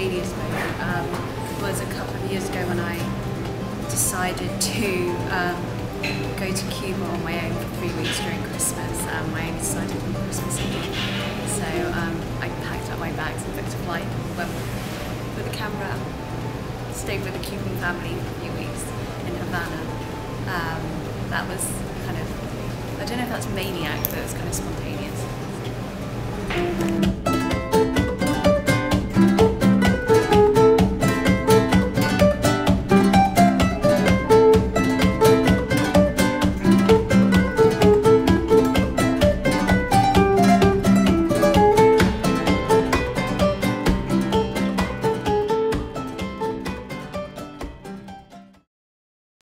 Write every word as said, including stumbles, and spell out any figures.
spontaneous moment um, was a couple of years ago when I decided to um, go to Cuba on my own for three weeks during Christmas. Um, I only decided on Christmas Eve. So um, I packed up my bags and booked a flight, went with a camera, stayed with a Cuban family for a few weeks in Havana. Um, that was kind of, I don't know if that's Maniac, but it was kind of spontaneous.